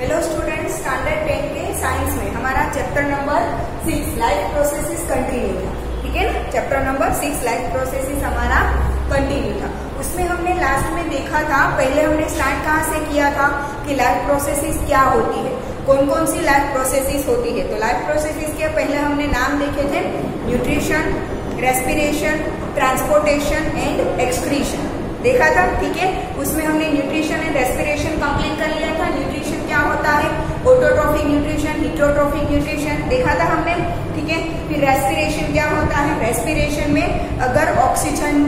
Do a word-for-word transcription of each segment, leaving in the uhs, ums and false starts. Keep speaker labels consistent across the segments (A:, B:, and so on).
A: Hello students, standard ten के science में हमारा chapter number six life processes continue था। ठीक है ना, chapter number six life processes हमारा कंटिन्यू था। उसमें हमने लास्ट में देखा था, पहले हमने स्टार्ट कहाँ से किया था कि लाइफ प्रोसेसेस क्या होती है, कौन कौन सी लाइफ प्रोसेसेस होती है। तो लाइफ प्रोसेसेस के पहले हमने नाम देखे थे nutrition, respiration, transportation and excretion देखा था। ठीक है, उसमें हमने न्यूट्रिशन एंड रेस्पिरेशन कंप्लीट कर लिया था। न्यूट्रिशन क्या होता है, ऑटोट्रोफिक न्यूट्रिशन, हीटरोट्रोफिक न्यूट्रिशन देखा था हमने। ठीक है, फिर रेस्पिरेशन क्या होता है, रेस्पिरेशन में अगर ऑक्सीजन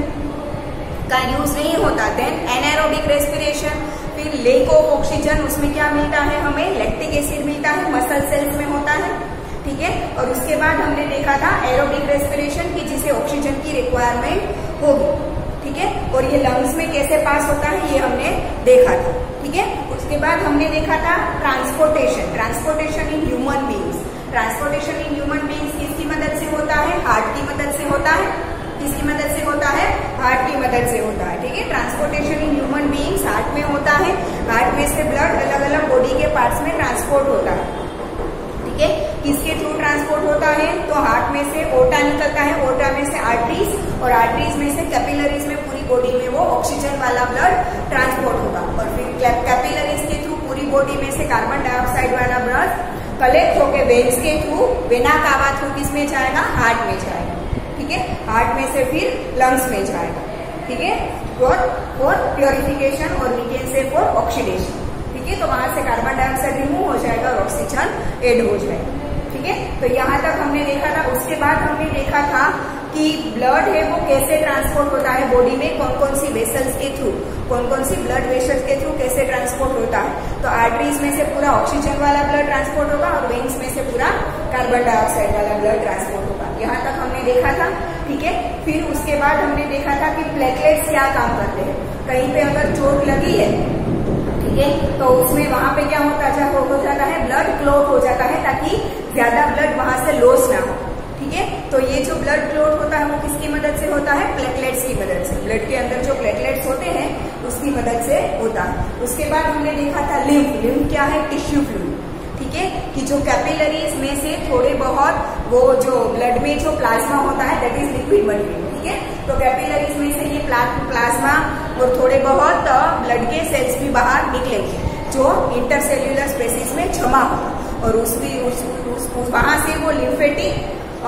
A: का यूज नहीं होता देन एनाएरोबिक रेस्पिरेशन। फिर लेक ऑफ ऑक्सीजन, उसमें क्या मिलता है हमें, लैक्टिक एसिड मिलता है, मसल सेल्स में होता है। ठीक है, और उसके बाद हमने देखा था एरोबिक रेस्पिरेशन की जिसे ऑक्सीजन की रिक्वायरमेंट होगी। ठीक है, और ये लंग्स में कैसे पास होता है ये हमने देखा था। ठीक है, उसके बाद हमने देखा था transportation, transportation in human beings. Transportation in human beings किसकी मदद से होता है, हार्ट की मदद से होता है। किसकी मदद से होता है, हार्ट की मदद से होता है। ठीक है, transportation in human beings heart में होता है। हार्ट में से ब्लड अलग अलग बॉडी के पार्ट्स में ट्रांसपोर्ट होता है। ठीक है, किसके थ्रू ट्रांसपोर्ट होता है, तो हार्ट में से ओटा निकलता है, ओटा में से आर्टरीज और आर्टरीज में से कैपिलरीज में पूरी बॉडी में वो ऑक्सीजन वाला ब्लड ट्रांसपोर्ट होगा। और फिर कैपिलरीज के थ्रू पूरी बॉडी में से कार्बन डाइऑक्साइड वाला ब्लड कलेक्ट होकर वेन्स के थ्रू, वेना कावा थ्रू किसमें जाएगा, हार्ट में जाएगा। ठीक है, हार्ट में से फिर लंग्स में जाएगा। ठीक है, फॉर फॉर प्योरिफिकेशन और we can say for oxidation. ठीक है, तो वहां से कार्बन डाइऑक्साइड रिमूव हो जाएगा और ऑक्सीजन एड हो जाएगा। ठीक है, तो यहाँ तक हमने देखा था। उसके बाद हमने देखा था कि ब्लड है वो कैसे ट्रांसपोर्ट होता है बॉडी में, कौन कौन सी वेसल्स के थ्रू, कौन कौन सी ब्लड वेसल्स के थ्रू कैसे ट्रांसपोर्ट होता है। तो आर्टरीज में से पूरा ऑक्सीजन वाला ब्लड ट्रांसपोर्ट होगा और वेन्स में से पूरा कार्बन डाइऑक्साइड वाला ब्लड ट्रांसपोर्ट होगा। यहाँ तक हमने देखा था। ठीक है, फिर उसके बाद हमने देखा था कि प्लेटलेट्स क्या काम करते हैं। कहीं पे अगर चोट लगी है, ठीक है, तो उसमें वहां पे क्या होता है, हो जाता है ब्लड क्लॉट हो जाता है ताकि ज्यादा ब्लड वहां से लॉस ना हो। ठीक है, तो ये जो ब्लड क्लॉट होता है वो किसकी मदद से होता है, प्लेटलेट्स की मदद से। ब्लड के अंदर जो प्लेटलेट्स होते हैं उसकी मदद से होता है। उसके बाद हमने देखा था लिम्फ। लिम्फ क्या है, टिश्यू फ्लूइड। ठीक है, कि जो कैपिलरीज में से थोड़े बहुत वो जो ब्लड में जो प्लाज्मा होता है दैट इज लिक्विड मटेरियल। ठीक है, तो कैपिलरीज में से ये प्लाज्मा और थोड़े बहुत ब्लड के सेल्स भी बाहर निकलेंगे जो इंटरसेल्यूलर स्पेसिस में जमा होगा और उसकी उस, उस, उस, वहां से वो लिम्फेटिक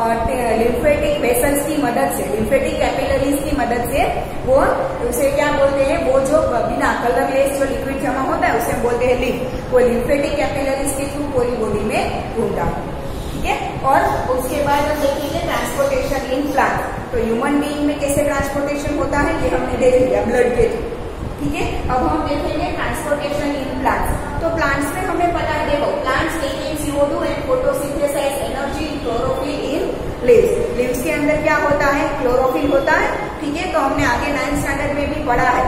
A: लिम्फेटिक वेसल्स की मदद से, लिम्फेटिक कैपिलरीज की मदद से वो उसे क्या बोलते हैं, वो जो बिना कलरलेस जो लिक्विड जमा होता है उसे बोलते हैं लिम्फ। वो लिम्फेटिक कैपिलरीज के थ्रू पूरी बॉडी में घूमता है। ठीक है, और उसके बाद हम देखेंगे ट्रांसपोर्टेशन इन प्लांट। तो ह्यूमन बीइंग में कैसे ट्रांसपोर्टेशन होता है ये हमने देख लिया ब्लड के थ्रू। ठीक है, अब हम देखेंगे ट्रांसपोर्टेशन इन प्लांट्स। तो प्लांट्स में हमें पता है, देखो plants take in C O two and photosynthesize energy in chlorophyll in leaves. Leaves के अंदर क्या होता है, क्लोरोफिल होता है। ठीक है, तो हमने आगे नाइन्थ स्टैंडर्ड में भी पढ़ा है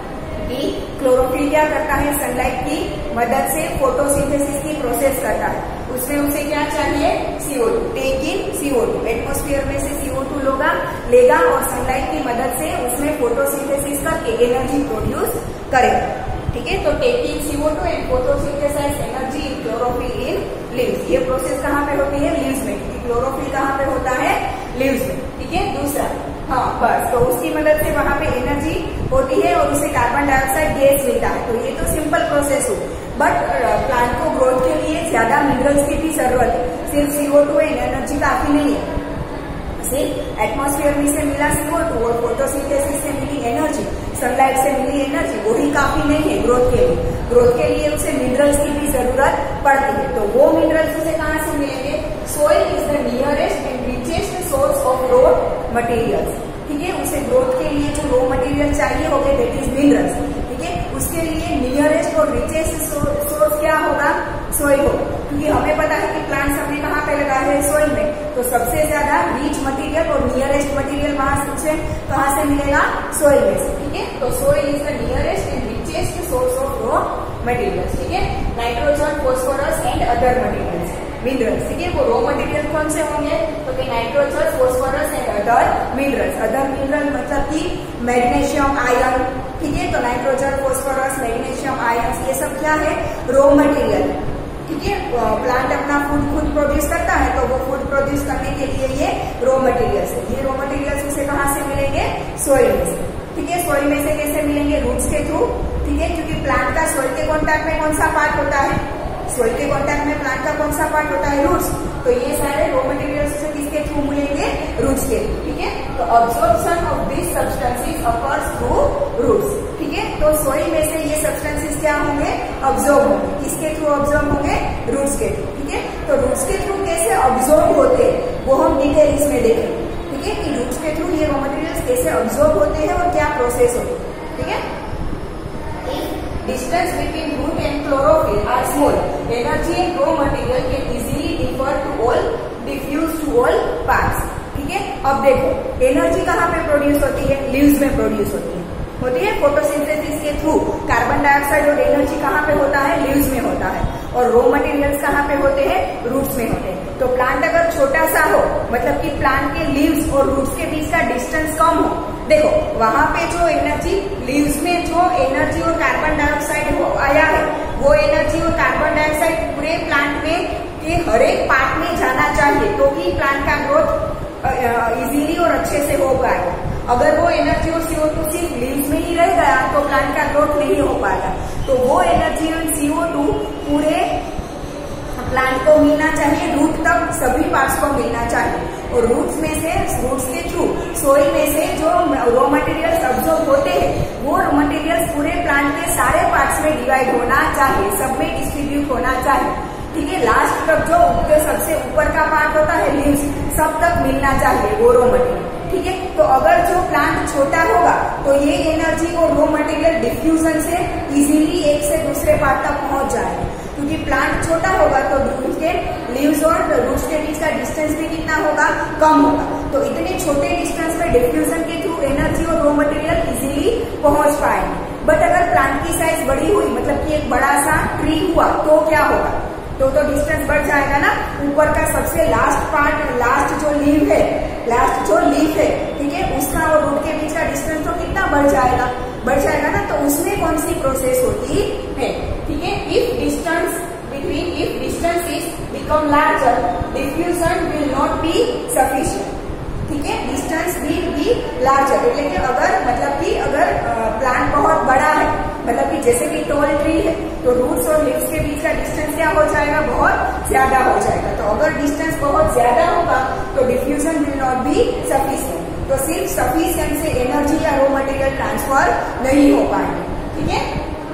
A: कि क्लोरोफिल क्या करता है, सनलाइट की मदद से फोटोसिंथेसिस की प्रोसेस करता है। उसमें उसे क्या चाहिए, C O two, take in C O two. Atmosphere में से सी ओ टू लोगा लेगा और सनलाइट की मदद से उसमें फोटोसिंथेसिस करके एनर्जी प्रोड्यूस करेगा। ठीक है, तो take in C O two and photosynthesize energy in chlorophyll in leaves. ये प्रोसेस कहाँ पे होती है, लीव्स में। क्लोरोफिल कहाँ पे होता है, लीव्स में। ठीक है, दूसरा हाँ बस, तो उसकी मदद से वहां पे एनर्जी होती है और उसे कार्बन डाइऑक्साइड गैस मिलता है। तो ये तो सिंपल प्रोसेस हो, बट प्लांट को ग्रोथ के लिए ज्यादा मिनरल्स की भी जरूरत है। सिर्फ C O two and energy काफी नहीं है। सिर्फ एटमोस्फियर में से मिला सी ओ टू और फोटोसिंथेसिस से मिली एनर्जी, सनलाइट से मिली एनर्जी, वो ही काफी नहीं है ग्रोथ के लिए। ग्रोथ के लिए उसे मिनरल्स की भी जरूरत पड़ती है। तो वो मिनरल्स उसे कहाँ से मिलेंगे, soil is the nearest and richest source of raw materials. ठीक है, उसे ग्रोथ के लिए जो रॉ मटेरियल चाहिए होगा दैट इज मिनरल्स। ठीक है, उसके लिए नियरेस्ट और रिचेस्ट सोर्स क्या होगा, सोइल होगा। क्योंकि हमें पता है कि प्लांट्स हमने कहाँ पे लगाए हैं, सोइल में। तो सबसे ज्यादा रिच मटेरियल और नियरेस्ट मटेरियल वहां से कहाँ से मिलेगा, सोइल में से। ठीक है, तो soil is the nearest and richest source of raw materials. ठीक है, nitrogen, phosphorus and other materials, minerals. ठीक है, वो रॉ मटेरियल कौन से होंगे, तो कि nitrogen, phosphorus and other minerals. Other mineral मतलब कि मैग्नीशियम, आयरन। ठीक है, तो नाइट्रोजन, फॉस्फोरस, मैग्नीशियम, आयरन ये सब क्या है, रॉ मटेरियल। ठीक है। प्लांट अपना फूड खुद प्रोड्यूस करता है, तो वो फूड प्रोड्यूस करने के लिए ये रॉ मटेरियल्स है। ये रॉ मटेरियल्स उसे कहाँ से मिलेंगे? सॉइल में से। ठीक है, सॉइल में से कैसे मिलेंगे? रूट्स के थ्रू। ठीक है, क्योंकि प्लांट का सॉइल के कॉन्टैक्ट में कौन सा पार्ट होता है? सॉइल के कॉन्टैक्ट में प्लांट का कौन सा पार्ट होता है? रूट्स। तो ये सारे रॉ मटेरियल्स से किसके थ्रू मिलेंगे? रूट्स के थ्रू। ठीक है, तो absorption of this substances occurs through roots. ठीक है, तो सॉइल में से ये सब्सटेंसेस क्या होंगे? अब्सॉर्ब होंगे। किसके थ्रू अब्सॉर्ब होंगे? रूट्स के थ्रू। ठीक है, तो रूट्स के थ्रू कैसे अब्सॉर्ब होते हैं वो हम डिटेल इसमें देखेंगे। ठीक है, कि रूट्स के थ्रू ये रॉ मटेरियल्स कैसे अब्सॉर्ब होते हैं और क्या प्रोसेस होती है। ठीक है, distance between root and chlorophyll are small, energy and raw material can easily differ to all diffuse to all parts. ठीक है, अब देखो एनर्जी कहाँ पे प्रोड्यूस होती है? लीव्स में प्रोड्यूस होती है होती है फोटोसिंथेसिस के थ्रू। कार्बन डाइऑक्साइड और एनर्जी कहाँ पे होता है? लीव्स में होता है। और रॉ मटेरियल्स कहाँ पे होते हैं? रूट्स में होते हैं। तो प्लांट अगर छोटा सा हो, मतलब कि प्लांट के लीव्स और रूट्स के बीच का डिस्टेंस कम हो, देखो वहां पे जो एनर्जी लीव्स में जो एनर्जी और कार्बन डाइऑक्साइड आया है, वो एनर्जी और कार्बन डाइऑक्साइड पूरे प्लांट में के हर एक पार्ट में जाना चाहिए, तो ही प्लांट का ग्रोथ इजीली और अच्छे से हो पाएगा। अगर वो एनर्जी और सीओ टू सिर्फ लीव्स में ही रह गया तो प्लांट का ग्रोथ नहीं हो पाएगा। तो वो एनर्जी और सीओ टू पूरे प्लांट को मिलना चाहिए, रूट तक सभी पार्ट्स को मिलना चाहिए। और रूट्स में से रूट्स के थ्रू सोइल में से जो रॉ मटेरियल्स अब्सॉर्ब होते हैं, वो रॉ मटेरियल्स पूरे प्लांट के सारे पार्ट्स में डिवाइड होना चाहिए, सब में डिस्ट्रीब्यूट होना चाहिए। ठीक है, लास्ट तक जो उगते सबसे ऊपर का पार्ट होता है लीव्स, सब तक मिलना चाहिए वो रॉ मटेरियल। ठीक है, तो अगर जो प्लांट छोटा होगा तो ये एनर्जी और रॉ मटेरियल डिफ्यूजन से इजीली एक से दूसरे पार्ट तक पहुंच जाएगा। क्योंकि प्लांट छोटा होगा तो उसके लीव्स और रूट्स के बीच का डिस्टेंस भी कितना होगा? कम होगा। तो इतने छोटे डिस्टेंस में डिफ्यूजन के थ्रू एनर्जी और रॉ मटेरियल इजीली पहुंच पाएंगे। बट अगर प्लांट की साइज बड़ी हुई, मतलब कि एक बड़ा सा ट्री हुआ, तो क्या होगा? तो तो डिस्टेंस बढ़ जाएगा ना। ऊपर का सबसे लास्ट पार्ट, लास्ट जो लीव है, लास्ट जो लीफ है, ठीक है, उसका और रूट के बीच का डिस्टेंस तो कितना बढ़ जाएगा? बढ़ जाएगा ना। तो उसमें कौन सी प्रोसेस होती है? ठीक है, if distance between if distance is become larger, diffusion will not be sufficient. ठीक है, डिस्टेंस विल बी लार्जर, એટલે કે अगर मतलब कि अगर प्लांट बहुत बड़ा है, मतलब कि जैसे कि टॉल ट्री है, तो रूट्स और लीव्स के बीच का डिस्टेंस क्या हो जाएगा? बहुत ज्यादा हो जाएगा। तो अगर डिस्टेंस बहुत ज्यादा होगा तो diffusion will not be sufficient, तो सिर्फ सफिशिएंट से एनर्जी या रॉ मटेरियल ट्रांसफर नहीं हो पाएंगे। ठीक है,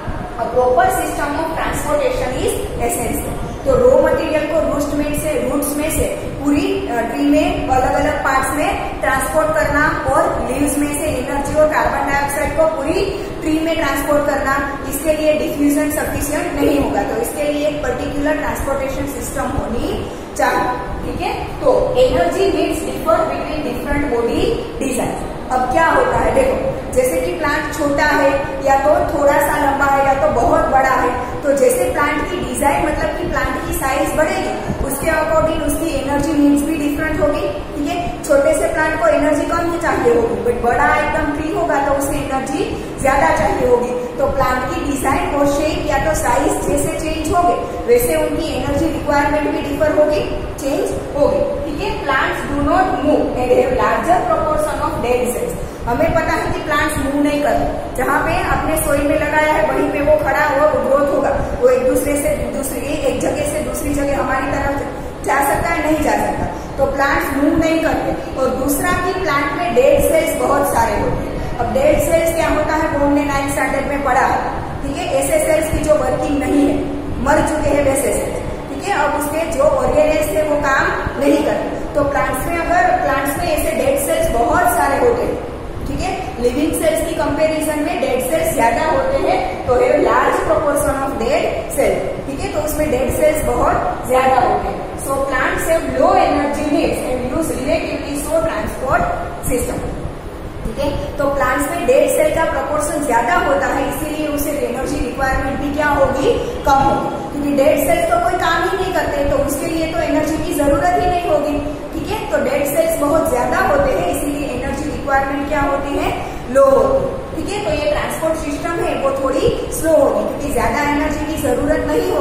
A: a proper system of transportation is essential. तो रॉ मटेरियल को रूट्स में से रूट्स में से पूरी ट्री में अलग अलग पार्ट्स में ट्रांसपोर्ट करना और लीव्स में से एनर्जी और कार्बन डाइऑक्साइड को पूरी ट्री में ट्रांसपोर्ट करना, इसके लिए डिफ्यूजन सफिशिएंट नहीं होगा। तो इसके लिए एक पर्टिकुलर ट्रांसपोर्टेशन सिस्टम होनी चाहिए। ठीक है, तो energy needs differ between different body design. अब क्या होता है? देखो, जैसे कि प्लांट छोटा है या तो थोड़ा सा लंबा है या तो बहुत बड़ा है, तो जैसे प्लांट की डिजाइन मतलब कि प्लांट की साइज बढ़ेगी, उसके अकॉर्डिंग उसकी एनर्जी नीड्स भी डिफरेंट होगी। ठीक है, छोटे से प्लांट को एनर्जी कम ही चाहिए होगी, बट बड़ा एकदम ट्री होगा तो उसे एनर्जी ज्यादा चाहिए होगी। तो प्लांट की डिजाइन और शेप या तो साइज जैसे चेंज होंगे, वैसे उनकी एनर्जी रिक्वायरमेंट भी डिफर होगी, चेंज होगी। ठीक है, plants do not move and have larger proportion of dead cells. हमें पता है कि प्लांट्स मूव नहीं करते, जहाँ पे आपने सोइल में लगाया है वहीं पे वो खड़ा हुआ ग्रोथ होगा, वो एक दूसरे से दूसरी एक जगह से दूसरी जगह हमारी तरफ जा सकता है? नहीं जा सकता। तो प्लांट्स मूव नहीं करते। और दूसरा कि प्लांट में डेड सेल्स बहुत सारे होते हैं। अब डेड सेल्स क्या होता है वो हमने नाइन्थ स्टैंडर्ड में पढ़ा है। ठीक है, ऐसे सेल्स की जो वर्किंग नहीं है, मर चुके हैं वैसे सेल्स। ठीक है, अब उसके जो ऑर्गेनेल्स थे वो काम नहीं करते। तो प्लांट्स में अगर प्लांट्स में ऐसे डेड सेल्स बहुत सारे होते हैं, ठीक है, लिविंग सेल्स की कंपैरिजन में डेड सेल्स ज्यादा होते हैं, तो है large proportion of dead cell. ठीक है, तो उसमें डेड सेल्स बहुत ज्यादा होते हैं। So plants have low energy needs and use relatively slow transport system. ठीक है, तो प्लांट्स में डेड सेल का प्रोपोर्शन ज्यादा होता है, इसीलिए उसे एनर्जी रिक्वायरमेंट भी क्या होगी? कम होगी। क्योंकि डेड सेल्स तो कोई काम ही नहीं करते, तो उसके लिए तो एनर्जी की जरूरत ही नहीं होगी। ठीक है, तो डेड सेल्स बहुत ज्यादा होते हैं, इसीलिए एनर्जी रिक्वायरमेंट क्या होती है? लो होती है। ठीक है, तो ये ट्रांसपोर्ट सिस्टम है वो थोड़ी स्लो होगी, क्योंकि ज्यादा एनर्जी की जरूरत नहीं होगी,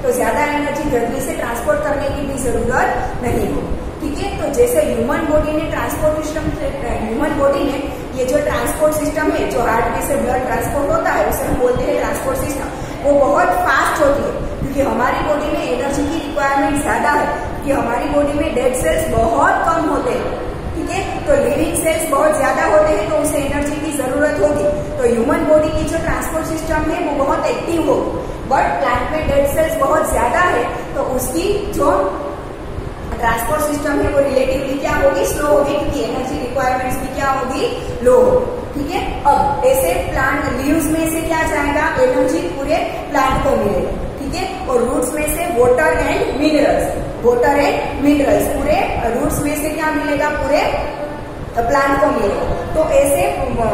A: तो ज्यादा एनर्जी जल्दी से ट्रांसपोर्ट करने की भी जरूरत नहीं हो। ठीक है, तो जैसे ह्यूमन बॉडी ने ट्रांसपोर्ट सिस्टम, ह्यूमन बॉडी ने ये जो ट्रांसपोर्ट सिस्टम है, जो हार्ट में से ब्लड ट्रांसपोर्ट होता है उसे हम बोलते हैं ट्रांसपोर्ट सिस्टम, वो बहुत फास्ट होती है क्योंकि हमारी बॉडी में एनर्जी की रिक्वायरमेंट ज्यादा है कि हमारी बॉडी में डेड सेल्स बहुत कम होते हैं। ठीक है, तो लिविंग सेल्स बहुत ज्यादा होते हैं तो उसे एनर्जी की जरूरत होगी। तो ह्यूमन बॉडी की जो ट्रांसपोर्ट सिस्टम है वो बहुत एक्टिव होगी, बट प्लांट में डेड सेल्स बहुत ज्यादा है तो उसकी जो ट्रांसपोर्ट सिस्टम है वो रिलेटिवली क्या होगी, स्लो होगी क्योंकि एनर्जी रिक्वायरमेंट्स भी क्या होगी, लो होगी। ठीक है, अब ऐसे प्लांट लीव्स में से क्या जाएगा, एनर्जी पूरे प्लांट को मिलेगा। ठीक है, और रूट्स में से water and minerals, water and minerals पूरे रूट्स में से क्या मिलेगा, पूरे प्लांट को मिलेगा। तो ऐसे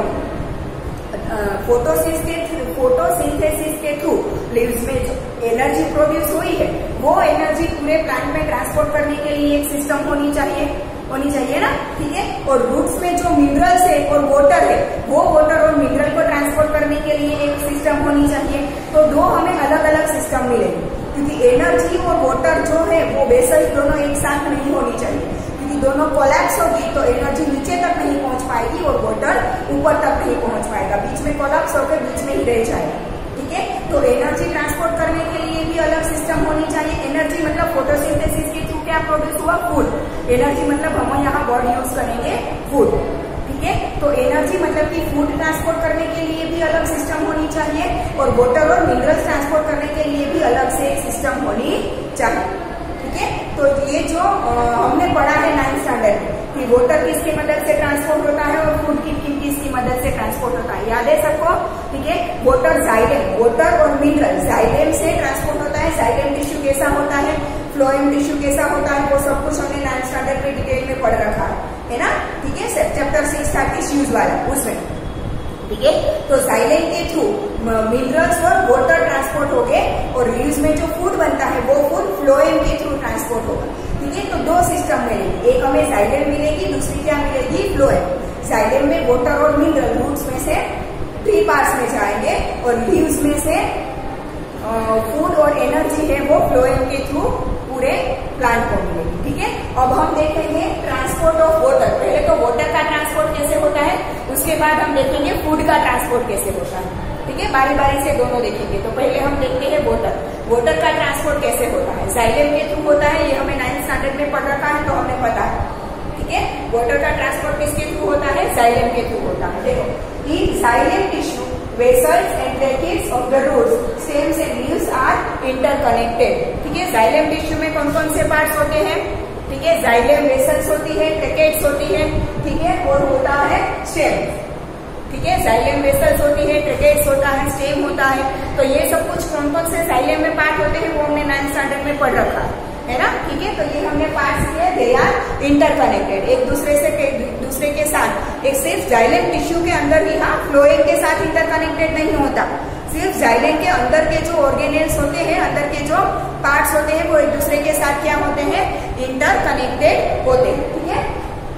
A: फोटोसिंथेसिस फोटोसिंथेसिस के थ्रू लीव्स में जो एनर्जी प्रोड्यूस हुई है वो एनर्जी पूरे प्लांट में ट्रांसपोर्ट करने के लिए एक सिस्टम होनी चाहिए होनी चाहिए ना। ठीक है, और रूट्स में जो मिनरल्स है और वाटर है वो वाटर और मिनरल को ट्रांसपोर्ट करने के लिए एक सिस्टम होनी चाहिए। तो दो हमें अलग अलग सिस्टम मिलेंगे क्योंकि एनर्जी और वाटर जो है वो वेसल्स दोनों एक साथ नहीं होनी चाहिए क्योंकि दोनों कोलैप्स होगी तो एनर्जी नीचे तक नहीं पहुंच पाएगी और वाटर ऊपर तक नहीं पहुंच पाएगा, बीच में कोलैप्स होकर बीच में ही रह जाएगा। ठीक है, तो एनर्जी ट्रांसपोर्ट करने के लिए भी अलग सिस्टम होनी चाहिए। एनर्जी मतलब फोटोसिंथेसिस के थ्रू क्या प्रोड्यूस हुआ, फूड। एनर्जी मतलब हम यहाँ वर्ड यूज करेंगे फूड। ठीक है, तो एनर्जी मतलब कि फूड ट्रांसपोर्ट करने के लिए भी अलग सिस्टम होनी चाहिए और वाटर और मिनरल्स ट्रांसपोर्ट करने के लिए भी अलग से एक सिस्टम होनी चाहिए। ठीक है, तो ये जो आ, हमने पढ़ा है नाइन्थ स्टैंडर्ड में कि वाटर किसकी मदद से ट्रांसपोर्ट होता है और फूड की किसकी मदद से ट्रांसपोर्ट होता है, याद है सबको। ठीक है, वाटर जाइलेम, वाटर और मिनरल जाइलेम से ट्रांसपोर्ट होता है। जाइलेम टिश्यू कैसा होता है, फ्लोएम टिश्यू कैसा होता है, वो सब कुछ हमने नाइन्थ स्टैंडर्ड में डिटेल में पढ़ रखा है, है ना। ठीक है, चैप्टर सिक्स था टिश्यूज वाला उसमें। ठीक है, तो जाइलेम के थ्रू मिनरल्स और वाटर ट्रांसपोर्ट हो गए और लीव्स में जो फूड बनता है वो फूड फ्लोएम के थ्रू ट्रांसपोर्ट होगा। ठीक है, तो दो सिस्टम मिलेगी, एक हमें जाइलेम मिलेगी, दूसरी क्या मिलेगी, फ्लोएम। जाइलेम में वाटर और मिनरल रूट्स में से थ्री पार्ट्स में जाएंगे और लीव्स में से फूड और एनर्जी है वो फ्लोएम के थ्रू पूरे प्लांट को मिलेगी। ठीक है, अब हम देखेंगे ट्रांसपोर्ट ऑफ वाटर। पहले तो वाटर का ट्रांसपोर्ट कैसे होता है, उसके बाद हम देखेंगे फूड का ट्रांसपोर्ट कैसे होता है। ठीक है, बारी बारी से दोनों देखेंगे। तो पहले हम देखते हैं वाटर। वाटर का ट्रांसपोर्ट कैसे होता है, जाइलेम के थ्रू होता है, ये हमें नाइन्थ स्टैंडर्ड में पढ़ रखा है तो हमें पता है। ठीक है, वाटर का ट्रांसपोर्ट किसके थ्रू होता है, जाइलेम के थ्रू होता है। देखो, in xylem tissue vessels and tracheids of the roots, stems and leaves are interconnected। ठीक है, जाइलेम टिश्यू में कौन कौन से पार्ट्स होते हैं, ठीक है, जाइलेम वेसल्स होती है, ट्रैकेट्स होती है, ठीक है, और होता है स्टेम। ठीक है, जाइलेम वेसल्स होती है, ट्रैकेट्स होता है, स्टेम होता है। तो ये सब कुछ कौन कौन से जाइलेम में पार्ट होते हैं वो हमने नाइन्थ स्टैंडर्ड में पढ़ रखा है, है ना। ठीक है, तो ये हमने पार्ट्स किए, दे आर इंटरकनेक्टेड, एक दूसरे से के, दूसरे के साथ। एक सिर्फ जाइलेम टिश्यू के अंदर ही, हाँ, फ्लोएम के साथ इंटरकनेक्टेड नहीं होता, सिर्फ जाइलेम के अंदर के जो ऑर्गेनेल्स होते हैं, अंदर के जो पार्ट्स होते हैं वो एक दूसरे के साथ क्या होते हैं, इंटरकनेक्टेड होते हैं। ठीक है,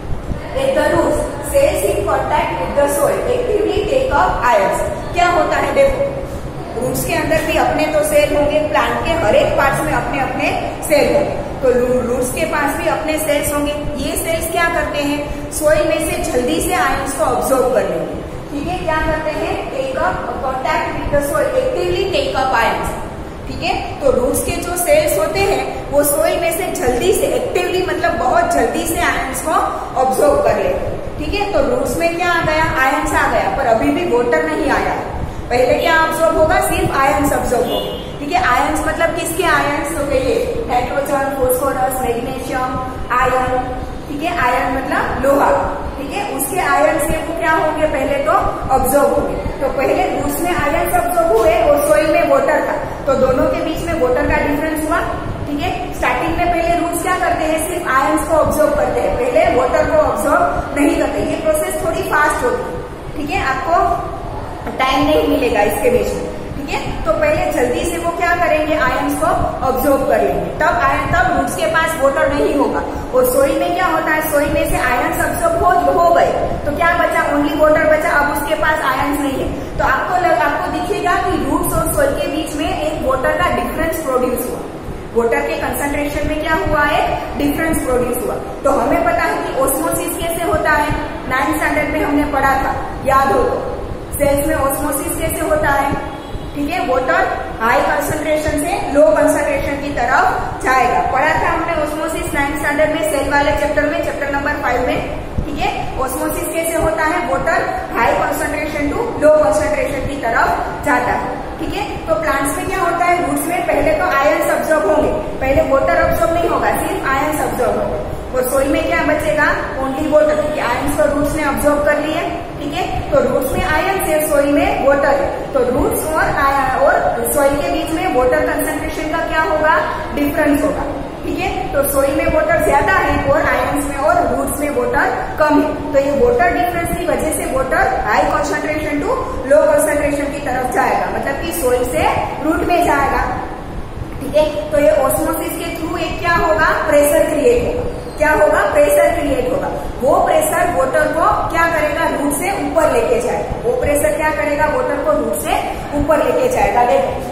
A: at the roots cells in contact with the soil actively take up ions. क्या होता है, देखो, रूट्स के अंदर भी अपने तो सेल होंगे, प्लांट के हर एक पार्ट्स में अपने अपने सेल होंगे, तो रूट्स के पास भी अपने सेल्स होंगे। ये सेल्स क्या करते हैं, सोइल में से जल्दी से आयंस को ऑब्जॉर्व कर लेंगे। ठीक है, क्या करते हैं, take up contact with the soil actively take up ions. ठीक है, तो रूट्स के जो सेल्स होते हैं वो सोइल में से जल्दी से, एक्टिवली मतलब बहुत जल्दी से आयंस को ऑब्जॉर्व कर लेते हैं। ठीक है, तो रूट्स में क्या आ गया, आयंस आ गया, पर अभी भी वाटर नहीं आया। पहले क्या ऑब्जॉर्व होगा, सिर्फ आयंस ऑब्जॉर्व होगा। ठीक है, आयंस मतलब किसके आयंस हो गए, ये नाइट्रोजन, फोस्फोरस, मैग्नीशियम, आयरन। ठीक है, आयरन मतलब लोहा। ठीक है, उसके आयन से वो क्या होंगे, पहले तो ऑब्जॉर्व होंगे। तो पहले रूट्स में आयंस ऑब्जॉर्व हुए और सोइल में वाटर था, तो दोनों के बीच में वाटर का डिफरेंस हुआ। ठीक है, स्टार्टिंग में पहले रूट्स क्या करते हैं, सिर्फ आयंस को ऑब्जॉर्व करते हैं, पहले वाटर को ऑब्जॉर्व नहीं करते। ये प्रोसेस थोड़ी फास्ट होती है। ठीक है, आपको टाइम नहीं मिलेगा इसके बीच में। ठीक है, तो पहले जल्दी से वो क्या करेंगे, आयंस को ऑब्जॉर्व कर लेंगे, तब आयन तब रूट्स के पास वाटर नहीं होगा। और सोइल में क्या होता है, सोइल में से आयंस ऑब्जॉर्व हो, हो गए तो क्या बचा, ओनली वाटर बचा, अब उसके पास आयंस नहीं है। तो आपको लग, आपको दिखेगा कि रूट्स और सोइल के बीच में एक वाटर का डिफरेंस प्रोड्यूस हुआ। वाटर के कंसंट्रेशन में क्या हुआ है, डिफरेंस प्रोड्यूस हुआ। तो हमें पता है कि ऑस्मोसिस कैसे होता है, नाइन्थ स्टैंडर्ड में हमने पढ़ा था, याद हो तो। सेल्स में ऑस्मोसिस कैसे होता है, ठीक है, वाटर हाई कंसंट्रेशन से लो कंसंट्रेशन की तरफ जाएगा। पढ़ा था हमने ऑस्मोसिस नाइन्थ स्टैंडर्ड में, सेल वाले चैप्टर में, चैप्टर नंबर फाइव में, ठीक है। ऑस्मोसिस कैसे होता है, water high concentration to low concentration की तरफ जाता है, ठीक है। तो प्लांट्स में क्या होता है, रूट्स में पहले तो आयंस ऑब्जॉर्ब होंगे, पहले वाटर ऑब्जॉर्ब नहीं होगा, सिर्फ आयंस ऑब्जॉर्ब होगा। और सोइल में क्या बचेगा, ओनली वाटर, क्योंकि आयंस को रूट्स ने ऑब्जॉर्ब कर लिए, ठीक है। तो रूट्स में आयंस है, सोइल में वाटर है, तो रूट्स और और सोइल के बीच में वाटर कंसंट्रेशन का क्या होगा, डिफरेंस होगा, ठीक है। तो सोइल में वाटर ज्यादा है और आयंस में और रूट्स में वाटर कम है। तो ये वाटर डिफरेंस की वजह से water high concentration to low concentration की तरफ जाएगा, मतलब कि सोइल से रूट में जाएगा, ठीक है। तो ये ऑस्मोसिस के थ्रू एक क्या होगा, प्रेशर क्रिएट होगा। क्या होगा, प्रेशर क्रिएट होगा। वो प्रेशर वाटर को क्या करेगा, रूट से ऊपर लेके जाएगा। वो प्रेशर क्या करेगा, वाटर को रूट से ऊपर लेके जाएगा। देखो,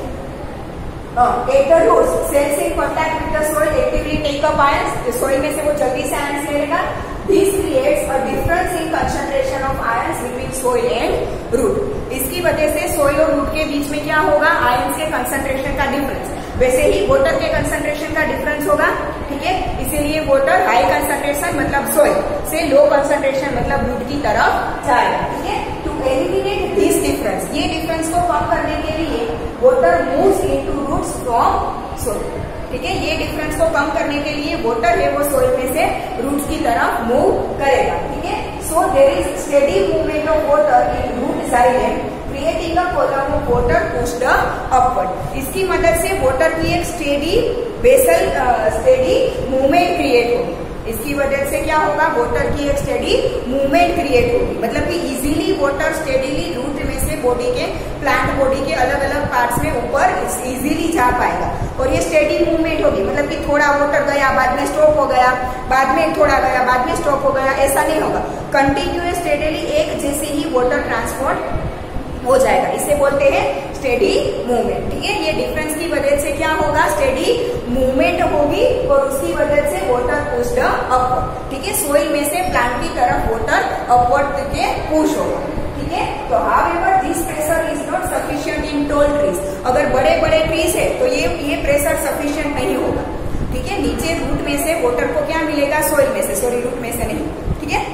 A: एक the roots cells in contact with the soil actively take up ions, soil में से वो जल्दी से आयंस ले लेगा। This creates a difference in concentration of ions between soil and root. इसकी वजह से सॉइल और रूट के बीच में क्या होगा, आयंस के कंसंट्रेशन का डिफरेंस। वैसे ही वाटर के कंसंट्रेशन का डिफरेंस होगा, ठीक है। इसीलिए वाटर हाई कंसंट्रेशन मतलब सोइल से लो कंसंट्रेशन मतलब रूट की तरफ जाएगा, ठीक है। टू एलिमिनेट दिस डिफरेंस, ये डिफरेंस को कम करने के लिए water moves into roots from soil, ठीक है। ये डिफरेंस को कम करने के लिए वाटर है वो सोइल में से रूट की तरफ मूव करेगा, ठीक है। So there is steady movement of water in root xylem creating a column of water pushed upward. इसकी मदद से वाटर की एक steady basal steady movement create होगी। इसकी वजह से क्या होगा, वाटर की एक स्टेडी मूवमेंट क्रिएट होगी, मतलब कि इजीली वाटर स्टेडीली रूट में से बॉडी के प्लांट बॉडी के अलग अलग पार्ट्स में ऊपर इजीली जा पाएगा। और ये स्टेडी मूवमेंट होगी, मतलब कि थोड़ा वाटर गया बाद में स्टॉप हो गया, बाद में थोड़ा गया बाद में स्टॉप हो गया, ऐसा नहीं होगा। कंटिन्यूअस स्टेडीली एक जैसे ही वाटर ट्रांसपोर्ट हो जाएगा, इसे बोलते हैं स्टेडी मूवमेंट, ठीक है। ये डिफरेंस की वजह से क्या होगा, स्टेडी मूवमेंट होगी और उसकी वजह से वाटर पुश्ड अपवर्ड, ठीक है। सोइल में से प्लांट की तरफ वाटर अपवर्ड के पुश होगा, ठीक है। तो however this pressure is not sufficient in tall trees. अगर बड़े बड़े ट्रीज है तो ये ये प्रेशर सफिशिएंट नहीं होगा, ठीक है। नीचे रूट में से वाटर को क्या मिलेगा, सोइल में से, सॉरी रूट में से नहीं, ठीक है।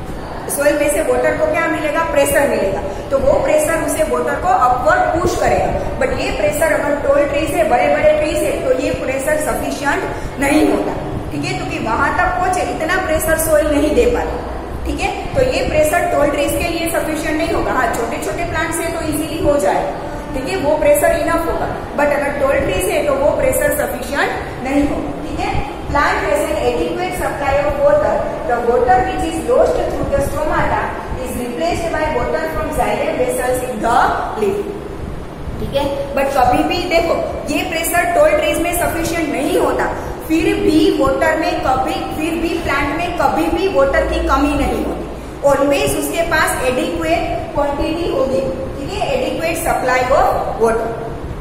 A: सोइल में से वाटर को क्या मिलेगा, प्रेशर मिलेगा। तो वो प्रेशर उसे वाटर को अपवर्ड पुश करेगा। बट ये प्रेशर अगर टॉल ट्रीज है, बड़े बड़े ट्रीज है, तो ये प्रेशर सफिशिएंट नहीं होता, ठीक है। क्योंकि वहां तक पहुंचे इतना प्रेशर सोइल नहीं दे पाता, ठीक है। तो ये प्रेशर टॉल ट्रीज के लिए सफिशिएंट नहीं होगा। हाँ, छोटे छोटे प्लांट से तो इजीली हो जाएगा, ठीक है, वो प्रेशर इनफ होगा। बट अगर टॉल ट्रीज है तो वो प्रेशर सफिशिएंट नहीं होगा, ठीक है। Plant has an adequate supply of water. The water which is lost through the stomata is replaced by water from xylem vessels in the leaf. ठीक है। बट कभी भी देखो ये प्रेशर टॉल ट्रीज में सफिशिएंट नहीं होता, फिर भी वाटर में कभी फिर भी प्लांट में कभी भी वाटर की कमी नहीं होती। ऑलवेज उसके पास एडिक्वेट क्वांटिटी होगी, ठीक है, एडिक्वेट सप्लाई ऑफ वाटर,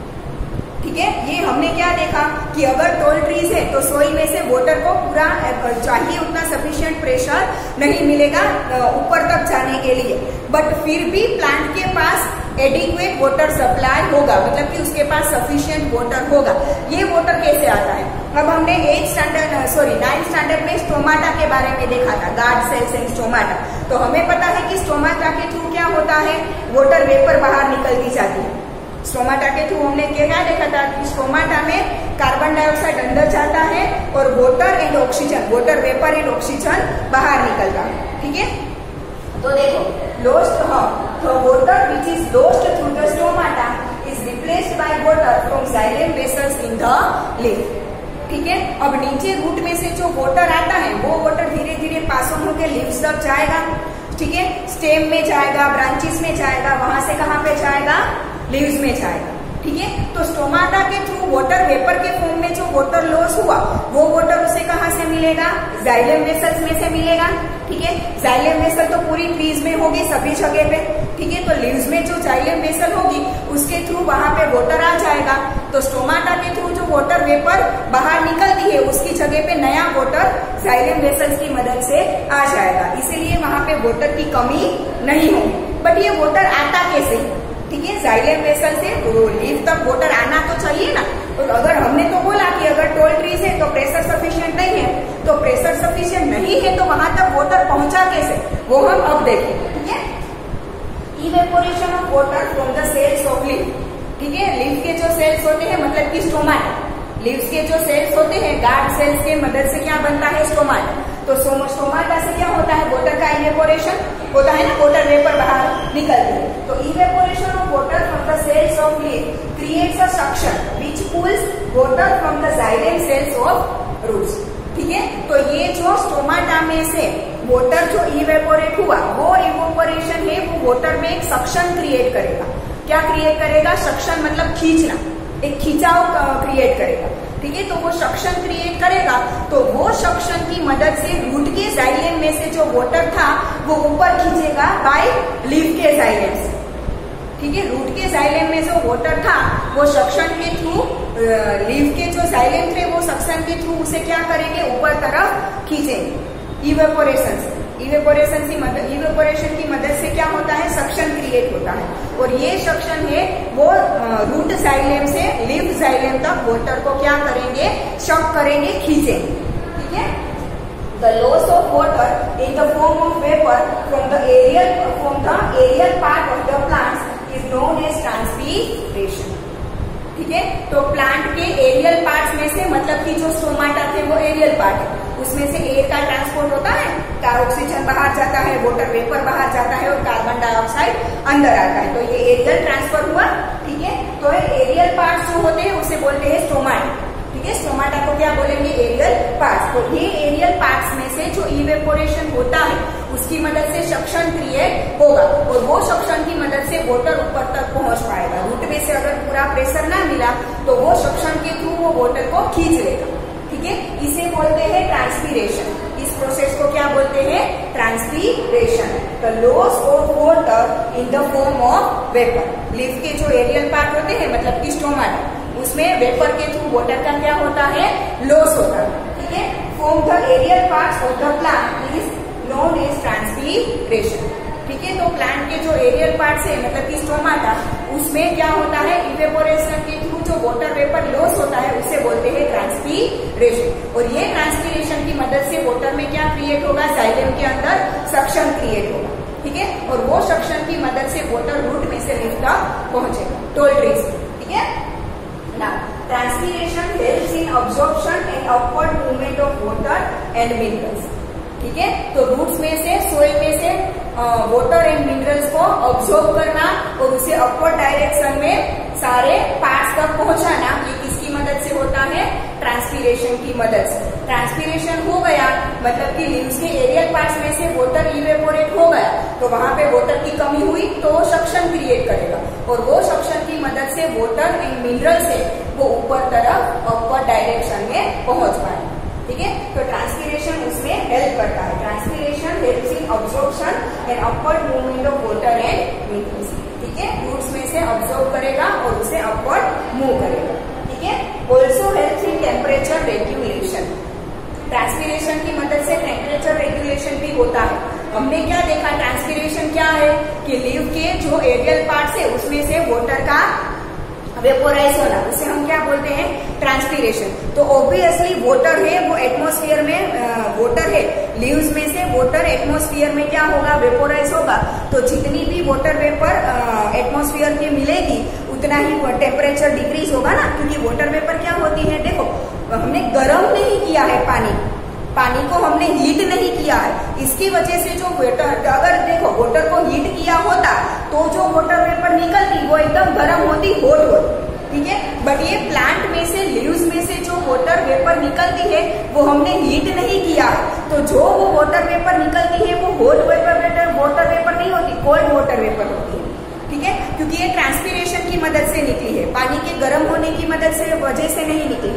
A: ठीक है। ये हमने क्या देखा कि अगर टॉल ट्रीज है तो सोइल में से वाटर को पूरा चाहिए उतना सफिशिएंट प्रेशर नहीं मिलेगा ऊपर तक जाने के लिए। बट फिर भी प्लांट के पास एडिक्वेट वाटर सप्लाई होगा, मतलब कि उसके पास सफिशिएंट वाटर होगा। ये वाटर कैसे आता है, अब हमने eight standard sorry ninth standard में स्टोमाटा के बारे में देखा था, गार्ड सेल्स एंड स्टोमाटा। तो हमें पता है कि स्टोमाटा के थ्रू क्या होता है, वाटर वेपर बाहर निकलती जाती है। स्टोमाटा के थ्रू हमने क्या देखा था कि स्टोमाटा में कार्बन डाइऑक्साइड अंदर जाता है और water and oxygen, water vapour and oxygen बाहर निकलता है, ठीक है। तो देखो lost the water which is lost through the stomata is replaced by water from xylem vessels in the leaf, ठीक है। अब नीचे रूट में से जो वाटर आता है वो वाटर धीरे धीरे पास ऑन होकर लीव्स तक जाएगा, ठीक है। स्टेम में जाएगा, ब्रांचेस में जाएगा, वहां से कहां पे जाएगा, लीव्स में जाएगा, ठीक है। तो स्टोमाटा के थ्रू वाटर वेपर के फॉर्म में जो वाटर लॉस हुआ वो वाटर उसे कहाँ से मिलेगा, जाइलम वेसल्स में से मिलेगा। ठीक है, जाइलम वेसल तो पूरी ट्रीज में होगी सभी जगह पे। ठीक है, तो लीव्स में जो जाइलम वेसल होगी उसके थ्रू वहां पे वाटर आ जाएगा। तो स्टोमाटा के थ्रू जो वाटर वेपर बाहर निकलती है उसकी जगह पे नया वाटर जाइलम वेसल्स की मदद से आ जाएगा, इसीलिए वहां पे वाटर की कमी नहीं होगी। बट ये वाटर आता कैसे, ठीक है, जाइलम वेसल से लीफ तक वाटर आना तो चाहिए ना। तो अगर हमने तो बोला कि अगर टॉल ट्रीज है तो प्रेशर सफिशिएंट नहीं है, तो प्रेशर सफिशिएंट नहीं है तो वहां तक वाटर पहुंचा कैसे, वो हम अब देखेंगे। ठीक है, evaporation of water from the cells of leaf. ठीक है, लीफ के जो सेल्स होते हैं मतलब कि स्टोमाटा, लीव्स के जो सेल्स होते हैं गार्ड सेल्स के मदद से क्या बनता है, स्टोमाटा। तो स्टोमाटा से क्या होता है, वाटर का इवेपोरेशन होता है ना, वाटर वेपर बाहर निकलती है। तो evaporation of water from the cells of leaf creates a suction which pulls water from the xylem cells of roots. ठीक है, तो ये जो स्टोमाटा में से वाटर जो इवेपोरेट हुआ वो इवेपोरेशन है, वो वाटर में एक सक्शन क्रिएट करेगा। क्या क्रिएट करेगा, सक्शन मतलब खींचना, एक खिंचाव क्रिएट करेगा। ठीक है, तो वो सक्शन क्रिएट करेगा, तो वो सक्शन की मदद से रूट के जाइलम में से जो वाटर था वो ऊपर खींचेगा बाय लीफ के जाइलम से। ठीक है, रूट के जाइलम में जो वाटर था वो सक्शन के थ्रू लीफ के जो जाइलम थे वो सक्शन के थ्रू उसे क्या करेंगे, ऊपर तरफ खींचेंगे इवेपोरेशन से। इवेपोरेशन की मदद इवेपोरेशन की मदद से क्या होता है, सक्शन क्रिएट होता है, और ये सक्शन है वो रूट जाइलम से लीफ जाइलम तक वाटर को क्या करेंगे, शक करेंगे, खींचेंगे। ठीक है, the loss of water in the form of vapour from the aerial from the aerial part of the plants is known as transpiration. ठीक है, तो प्लांट के एरियल पार्ट्स में से मतलब कि जो स्टोमाटा थे वो एरियल पार्ट है, उसमें से एयर का ट्रांसपोर्ट होता है, का ऑक्सीजन बाहर जाता है, वाटर वेपर बाहर जाता है और कार्बन डाइऑक्साइड अंदर आता है, तो ये एरियल ट्रांसफर हुआ। ठीक है, तो एरियल पार्ट्स जो होते हैं उसे बोलते हैं स्टोमाटा। ठीक है, स्टोमाटा को क्या बोलेंगे, एरियल पार्ट्स। तो ये एरियल पार्ट्स में से जो इवेपोरेशन होता है उसकी मदद से सक्शन क्रिएट होगा, और वो सक्शन की मदद से वाटर ऊपर तक पहुंच पाएगा। रूट में से अगर पूरा प्रेशर ना मिला तो वो सक्शन के थ्रू वो वाटर को खींच लेगा। ठीक है, इसे बोलते हैं ट्रांसपीरेशन। इस प्रोसेस को क्या बोलते हैं, transpiration. The loss of water in the form of vapour. Leaf के जो एरियल पार्ट होते हैं मतलब कि स्टोमाटा, उसमें वेपर के थ्रू वाटर का क्या होता है, लॉस होता है। ठीक है, from the aerial parts of the plant is known as transpiration. ठीक है, तो प्लांट के जो एरियल पार्ट है मतलब कि स्टोमाटा, उसमें क्या होता है, इवेपोरेशन के थ्रू जो वाटर वेपर लॉस होता है उसे बोलते हैं ट्रांसपीरेशन। और ये ट्रांसपीरेशन की मदद से वाटर में क्या क्रिएट होगा, जाइलम के अंदर सक्शन क्रिएट होगा। ठीक है, और वो सक्शन की मदद से वाटर रूट में से लीफ तक पहुंचेगा, टॉल ट्रीज। ठीक है, now transpiration helps in absorption and upward movement of water and minerals। ठीक है, तो रूट्स में से, सोइल में से वाटर एंड मिनरल्स को ऑब्जॉर्व करना और उसे अपवर्ड डायरेक्शन में सारे पार्ट्स तक पहुंचाना, ये किसकी मदद से होता है, ट्रांसपीरेशन की मदद से। ट्रांसपीरेशन हो गया मतलब कि लीव्स के एरियल पार्ट्स में से वाटर इवेपोरेट हो गया, तो वहां पे वाटर की कमी हुई तो सक्शन क्रिएट करेगा, और वो सक्शन की मदद से वाटर एंड मिनरल से वो ऊपर तरफ अपवर्ड डायरेक्शन में पहुंच पाए। ठीक है, तो ट्रांसपीरेशन उसमें हेल्प करता है। Transpiration helps in absorption and upward movement of water and minerals. ठीक है, रूट्स में से अब्जॉर्ब करेगा और उसे अपवर्ड मूव करेगा। ठीक है, also helps in temperature regulation. Transpiration की मदद से टेम्परेचर रेगुलेशन भी होता है। हमने क्या देखा, ट्रांसपीरेशन क्या है कि लीव के जो एरियल पार्ट्स है उसमें से वाटर का वेपोराइज होना, उसे हम क्या बोलते हैं, ट्रांसपीरेशन। तो ऑब्वियसली वाटर है वो एटमॉस्फेयर में वाटर है, लीव्स में से वाटर एटमॉस्फेयर में क्या होगा, वेपोराइज होगा। तो जितनी भी वाटर वेपर एटमॉस्फेयर की मिलेगी उतना ही टेम्परेचर डिक्रीज होगा ना, क्योंकि वाटर वेपर क्या होती है, देखो हमने गर्म नहीं किया है पानी, पानी को हमने हीट नहीं किया है, इसकी वजह से जो वाटर, अगर देखो वाटर को हीट किया होता तो जो वाटर वेपर निकलती वो एकदम गर्म होती, हॉट होती। ठीक है, बट ये प्लांट में से, लीव्स में से जो वाटर वेपर निकलती है वो हमने हीट नहीं किया है, तो जो वो वाटर वेपर निकलती है वो हॉट वेपर वाटर वेपर नहीं होती, कोल्ड वाटर वेपर होती है। ठीक है, क्योंकि ये ट्रांसपीरेशन की मदद से निकली है, पानी के गर्म होने की मदद से वजह से नहीं निकली है।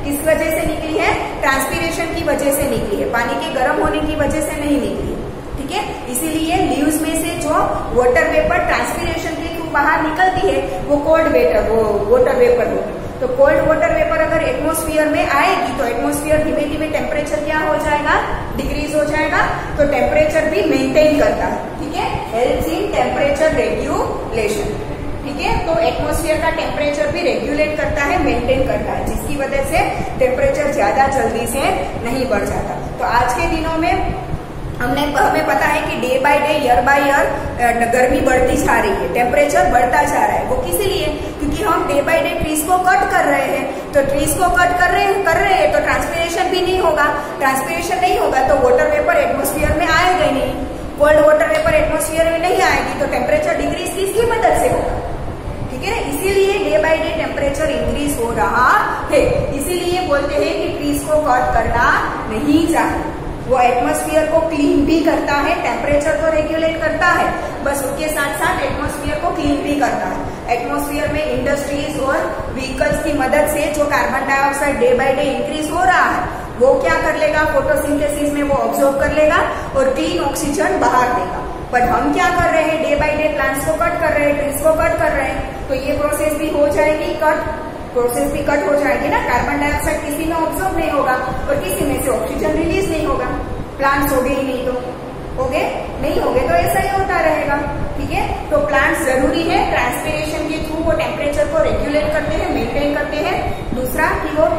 A: किस वजह से निकली है? ट्रांसपीरेशन की वजह से निकली है, पानी के गर्म होने की वजह से नहीं निकली है, ठीक है। इसीलिए लीव्स में से जो वाटर वेपर ट्रांसपीरेशन के थ्रू बाहर निकलती है वो कोल्ड वेटर वो वाटर वेपर होगी। तो कोल्ड वाटर वेपर अगर एटमॉस्फेयर में आएगी तो एटमॉस्फेयर धीमे धीमे टेम्परेचर क्या हो जाएगा? डिक्रीज हो जाएगा। तो टेम्परेचर भी मेंटेन करता है, ठीक है, हेल्प्स इन टेम्परेचर रेगुलेशन, ठीक है। तो एटमॉस्फेयर का टेम्परेचर भी रेगुलेट करता है, मेंटेन करता है, जिसकी वजह से टेम्परेचर ज्यादा जल्दी से नहीं बढ़ जाता। तो आज के दिनों में हमने हमें पता है कि day by day, year by year गर्मी बढ़ती जा रही है, टेम्परेचर बढ़ता जा रहा है। वो किस लिए? क्योंकि हम डे बाय डे ट्रीज को कट कर रहे हैं। तो ट्रीज को कट कर रहे कर रहे हैं तो ट्रांसपीरेशन भी नहीं होगा। ट्रांसपीरेशन नहीं होगा तो वाटर वेपर एटमॉस्फेयर में आएगा ही नहीं। कोल्ड वाटर वेपर एटमॉस्फेयर में नहीं आएगी तो टेम्परेचर डिक्रीज किसकी मदद से होगा? ठीक है, इसीलिए day by day temperature increase हो रहा है। इसीलिए बोलते हैं कि ट्रीज को कट करना नहीं चाहिए। वो एटमॉस्फेयर को क्लीन भी करता है, टेम्परेचर को रेगुलेट करता है, बस उसके साथ साथ एटमॉस्फेयर को क्लीन भी करता है। एटमॉस्फेयर में इंडस्ट्रीज और व्हीकल्स की मदद से जो carbon dioxide day by day increase हो रहा है वो क्या कर लेगा? फोटोसिंथेसिस में वो ऑब्जॉर्व कर लेगा और क्लीन ऑक्सीजन बाहर देगा। बट हम क्या कर रहे हैं? डे बाय डे प्लांट्स को कट कर रहे हैं, ट्रीज को कट कर रहे हैं, तो ये प्रोसेस भी हो जाएगी कट, प्रोसेस भी कट हो जाएगी ना। कार्बन डाइऑक्साइड किसी में ऑब्जॉर्व नहीं होगा और किसी में से ऑक्सीजन रिलीज नहीं होगा। प्लांट्स हो गए ही नहीं तो हो गए नहीं हो गए तो ऐसा ही होता रहेगा, ठीक है। तो प्लांट्स जरूरी है, ट्रांसपीरेशन के थ्रू वो टेम्परेचर को रेगुलेट करते हैं, मेंटेन करते हैं। दूसरा कि वो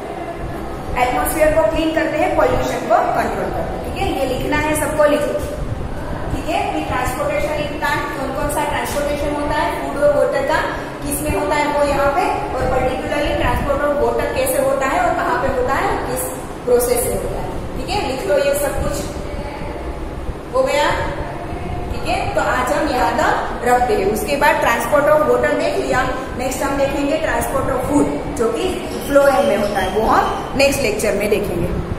A: एटमॉस्फेयर को क्लीन करते हैं, पॉल्यूशन को कंट्रोल करते हैं, ठीक है। ये लिखना है, सबको लिखो, ठीक है। कि ट्रांसपोर्टेशन इन प्लांट कौन कौन सा ट्रांसपोर्टेशन होता है? फूड और वाटर का किसमें होता है वो यहाँ पे, और पर्टिकुलरली ट्रांसपोर्ट ऑफ वाटर कैसे होता है और कहाँ पे होता है, किस प्रोसेस से होता है, ठीक है। लिख लो, ये सब कुछ हो गया, ठीक है। तो आज हम याद रखते हैं। उसके बाद ट्रांसपोर्ट ऑफ वाटर देख लिया, नेक्स्ट हम देखेंगे ट्रांसपोर्ट ऑफ फूड जो कि फ्लोएम में होता है, वो हम नेक्स्ट लेक्चर में देखेंगे।